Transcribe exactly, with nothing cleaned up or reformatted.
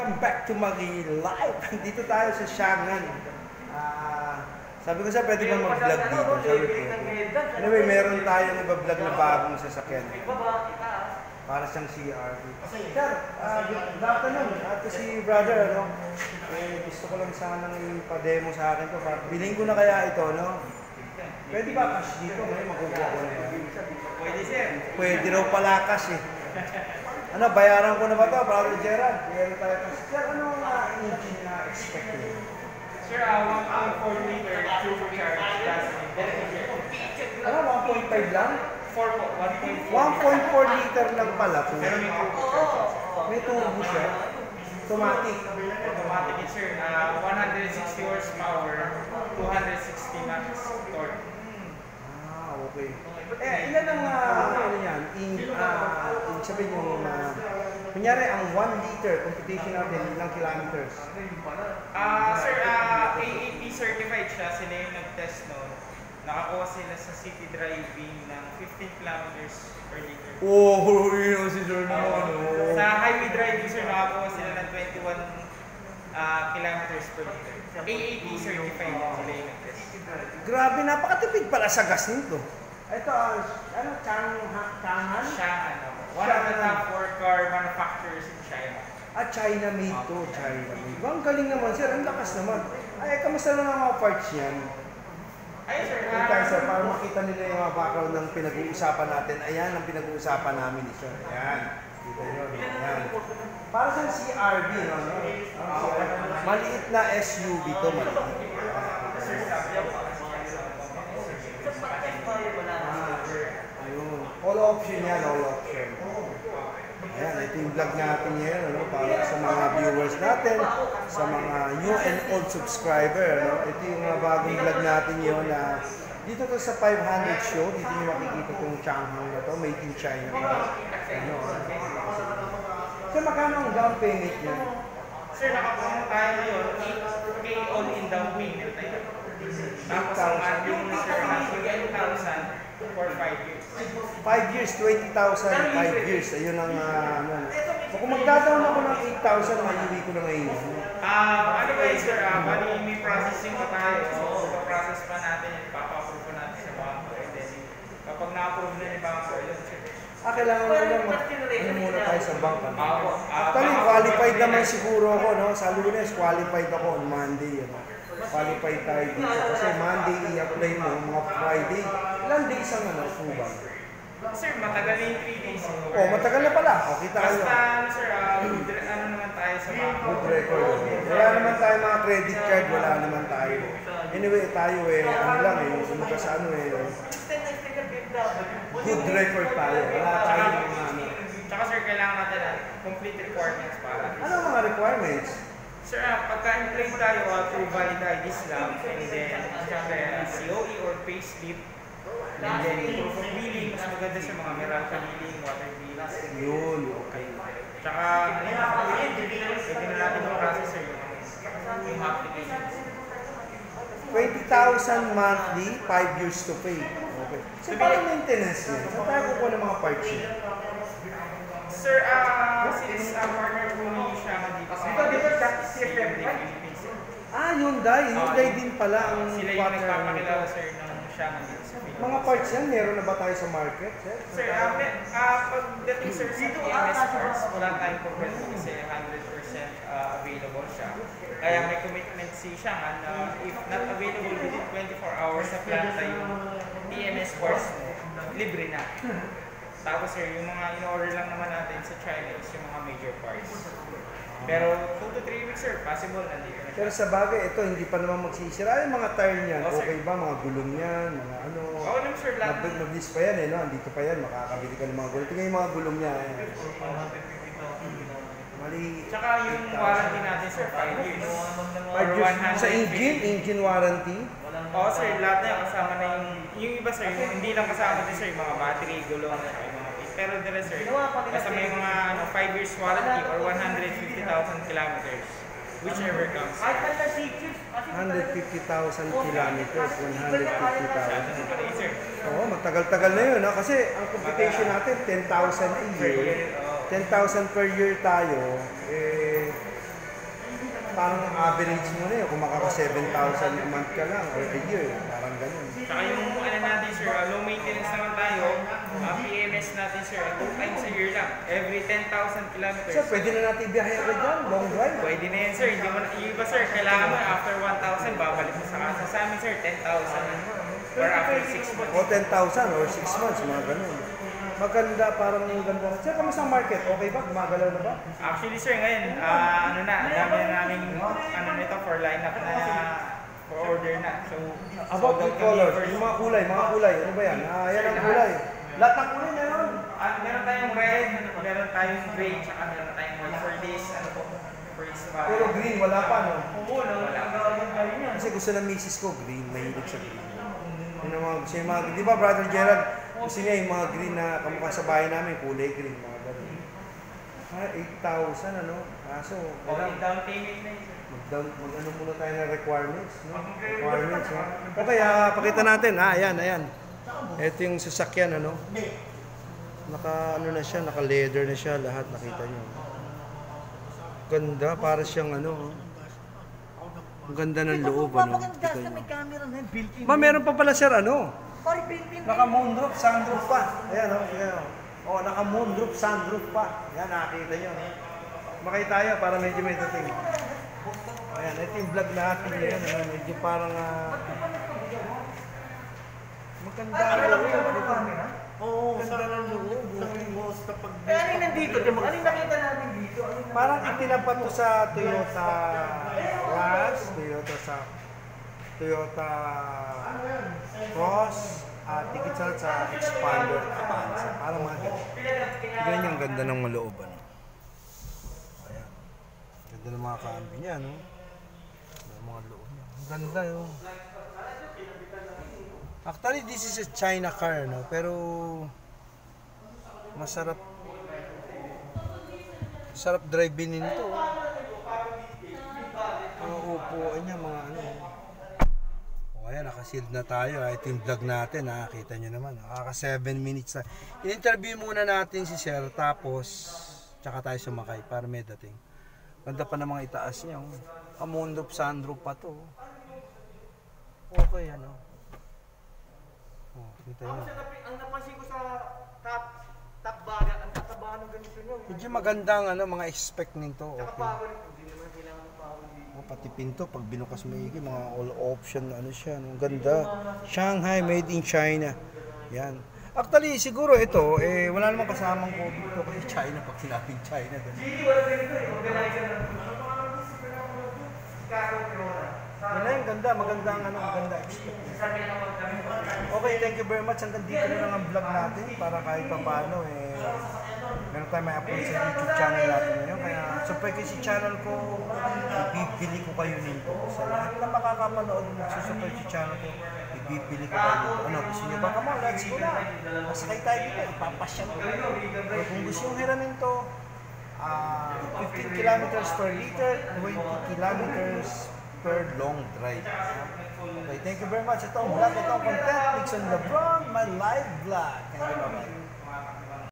welcome back to Magi Live. Dito tayo sa Xiang'an. Uh, sabi ko siya, pwede ba mag-vlog dito? Sabi ko, anyway, meron tayong iba-vlog na bagong sasakyan. Para siyang C R V. Sir, uh, good afternoon. Ito si brother, ano? Eh, gusto ko lang sanang ipa-demo sa akin to. Bilhin ko na kaya ito, no? Pwede ba cash dito? Ngayon, makukuha ko na yan. Pwede, sir. Pwede raw pala cash eh. Ano, bayaran ko na ba ito, Brother Gerald? Meron tayo cash. Sir, anong uh, engine na expect nyo? Sir, uh, one point four liter turbocharged gasoline. Ano, one point five lang? one point one point four. four liter lang pala. Pero may turbo, sir. May turbo siya. Automatic. Automatic yun, sir. Uh, one hundred sixty horsepower, two hundred sixty max torque. Ah, okay. Eh, ilan ang, uh, ano yan, in, uh, in sabihin yung, uh, kunyari, ang one liter competition natin, ilang kilometers? Uh, sir, uh, A A P certified siya. Sila yung nag-test noon. Nakakuha sila sa city driving ng fifteen kilometers per liter. Oh, yun si Sir naman. Uh, sa highway driving, sir, nakakuha sila ng twenty-one uh, kilometers per liter. A A P certified din sila yung nag-test. Grabe, napakatipid pala sa gas nito. Ito, uh, ano, Chang, Chang'an? Xiang'an. One of the top four car manufacturers in China. Ah, China made to, China made. Ang galing naman, sir. Ang lakas naman. Ay, kamusta na ang mga parts yan? Ay, sir. Ay, tayo, sir, para makita nila yung mga background ng pinag-uusapan natin. Ayan ang pinag-uusapan namin ni sir. Ayan. Dito yun. Ayan. Para sa C R V, no? no? Maliit na S U V to, maliit. Ayun. All option yan, all option. Ayan, ito yung vlog natin ngayon, ano, para sa mga viewers natin, sa mga new and old subscriber. Ano. Ito yung mga bagong vlog natin yun na dito to sa five hundred show, dito nyo makikita itong Changhang na to, made in China. Ano, so, magkano ang down payment niya? Sir, nakapromo tayo ngayon, eight K all-in down payment tayo. Tapos ang monthly mo, sir, na twenty thousand for five years. five years, twenty thousand, five years. Ayun ang, uh, ano. So, kung magdadaon ako ng eight thousand, maliwi ko na ngayon. Ah, ano ba yun, sir? Ah, bali, may processing pa tayo. So, process pa natin yun, papa-approve pa natin sa banko. And then, kapag na-approve na ni banko, yun, sir. Ah, kailangan mo lang mag, ano muna tayo sa bank. Ano? Ako, Actually, qualified naman siguro ako, no? Sa Lunes, qualified ako on Monday. Ano? Qualified tayo dito. Kasi Monday, i-apply mo, mga Friday. Ilang days ang ano, approval? Sir, matagal na yung three days. Oh, matagal na pala. O, kita kayo. Basta, ano, sir, ah, ano naman tayo sa banko. Good record. Wala naman tayo mga credit card, wala naman tayo. Anyway, tayo eh, ano lang eh, sumuka sa ano eh. Good record tayo. Wala tayo mga ano. Tsaka, sir, kailangan natin na complete requirements para. Ano ang mga requirements? Sir, uh, pagka-employ tayo, uh, through valid I Ds lang, and then, syempre, uh, C O E or payslip, and then, proof of billing, mas maganda sa mga Meralco billing, water bills. Yun, okay. Tsaka, ano yun, pwede na natin mag-process, sir, yung, yung applications. twenty thousand monthly, five years to pay. Okay. So, paano maintenance yan? Saan tayo kukuha ng mga parts yun? Sir, uh, since uh, partner po ni Xiang'an dito sa Philippines. Ah, Hyundai. Hyundai din pala ang Sila yung partner. nagpapakilala, sir, ng Xiang'an dito sa Philippines. Mga parts yan, meron na ba tayo sa market? Sir, Sir, uh, uh, pagdating, sir, sa E M S parts, wala tayong problem kasi one hundred percent uh, available siya. Kaya may commitment si Xiang'an na if not available within twenty-four hours sa planta yung E M S parts mo, libre na. Tapos, sir, yung mga in-order lang naman natin sa China is yung mga major parts. Pero two to three weeks, sir, possible nandito na siya. Pero sa bagay, ito hindi pa naman magsisira. Yung mga tire niyan, Oh, sir. okay ba? Mga gulong niyan, mga ano. Oo naman, sir, lahat. Mag- Mag-list pa yan eh, no? Andito pa yan, makakabili ka ng mga gulong. Tingnan yung mga gulong niya. Eh. Mali. Tsaka yung warranty natin, sir, five years. Five years. Sa engine, engine warranty. Oo, sir, lahat na yung kasama na yung, yung iba, sir, yung hindi lang kasama din, sir, yung mga battery, gulong, saka yung mga pin. Pero dala, sir, basta may mga ano, five years warranty or one hundred fifty thousand kilometers, whichever comes. one hundred fifty thousand kilometers, one hundred fifty thousand. Sir, Oo, matagal-tagal na yun. Ha? Kasi ang computation natin, ten thousand a year. ten thousand per year tayo. Eh, parang average mo na yun, kung makaka seven thousand a month ka lang or a year, parang ganun. Saka yung ano natin sir, uh, low maintenance naman tayo, uh, P M S natin sir, uh, two times a year lang, every ten thousand kilometers. Sir, pwede na natin biyahe agad dyan, long drive. Pwede na yan sir, hindi mo na, yung iba sir, kailangan mo after one thousand, babalik mo sa kasa. Sa amin sir, ten thousand. Or after six months. O ten thousand or six months, mga ganun. Maganda, parang ganda. Sir, kamusta ang market? Okay ba? Gumagalaw na ba? Actually sir, ngayon, uh, ano na, ang dami na namin, ano nito, for lineup na, for order na. So, About sold the out kami colors, first. yung mga kulay, mga kulay, ano ba yan? Ah, yan ang kulay. Lahat ng kulay na yun. Ah, meron tayong red, meron tayong gray, tsaka meron tayong white for this, ano po, first uh, Pero green, wala pa, no? Oo, no, wala pa. Kasi gusto ng misis ko, green, mahilig sa green. Yun ang mga, gusto yung mga, di ba, Brother Gerald, gusto niya yung mga green na kamukha sa bahay namin, kulay green, mga ganun. Ah, eight thousand, ano? Kaso, Okay, kailangan, down payment na yun. mag-down, mag-ano muna tayo ng requirements, no? Requirements, no? Okay, ah, pakita natin, ah, ayan, ayan. Ito yung sasakyan, ano? Naka, ano na siya, naka leather na siya, lahat, nakita nyo. Ganda, para siyang, ano, ang ganda ng loob, ano? Maganda Kita sa nyo. may camera na yun, built-in. Ma, meron pa pala, sir, ano? Sorry, built-in. Naka moonroof, sunroof pa. Ayan, oh, ayan. Oh, oh naka moonroof, sunroof pa. Yan, nakakita nyo. No? Makay tayo para medyo may dating. Ayan, ito yung vlog natin ngayon. Ano, medyo parang... Uh, maganda ang loob. Diba? Oo, Ganda ng loob. boss kapag... Eh, ano yung nandito? Diba? Ano yung nakita natin dito? Ano yung Parang itinapat to sa Toyota Rush, Toyota sa Toyota Cross, at tigit sa sa Expander Avanza. Parang mga ganun. Ganyan yung ganda ng maloob, ano. Ayan. Ganda ng mga kambi niya, no? Yung mga loob niya. Ang ganda, yun. Actually, this is a China car, no? Pero masarap sarap drive-in nito. Mga upuan niya, mga ano. O ayan, naka-sealed na tayo. Ito yung vlog natin, nakakita nyo naman. Nakaka seven minutes na. In-interview muna natin si Sir, tapos tsaka tayo sumakay para may dating. Ganda pa ng mga itaas niya. Oh. Moonroof, sunroof pa to. Okay, ano. Oh, kita nyo. Ang napansin ko sa top top baga, ang tataba ng ganito nyo. Medyo magandang ano, mga expect nito. Okay. Power, hindi naman kailangan ng power dito. Oh, pati pinto, pag binukas mo iki, mga all option, ano siya, no? Ganda. Shanghai, made in China. Yan. Actually, siguro ito, eh, wala namang kasamang COVID to kasi China, pag sinabing China. Ganun. Yan na yung ganda, maganda ang ano, maganda expect. Okay, thank you very much. Hanggang dito na lang ang vlog natin para kahit pa paano, eh, meron tayo may upload sa YouTube channel natin ngayon. Kaya subscribe kayo sa channel ko, ibibili ko kayo nito. Sa lahat na makakapanood ng susubscribe sa channel ko, ibibili ko kayo nito. Ano, gusto nyo ba? Come on, let's go na. Masakay tayo dito, ipapasyal ko. Pero kung gusto nyo hiramin to, uh, fifteen kilometers per liter, twenty kilometers per long drive. Okay, thank you very much. Ito ang vlog, ito ang content. Nixon Lebron, my live vlog. Thank you, bye-bye.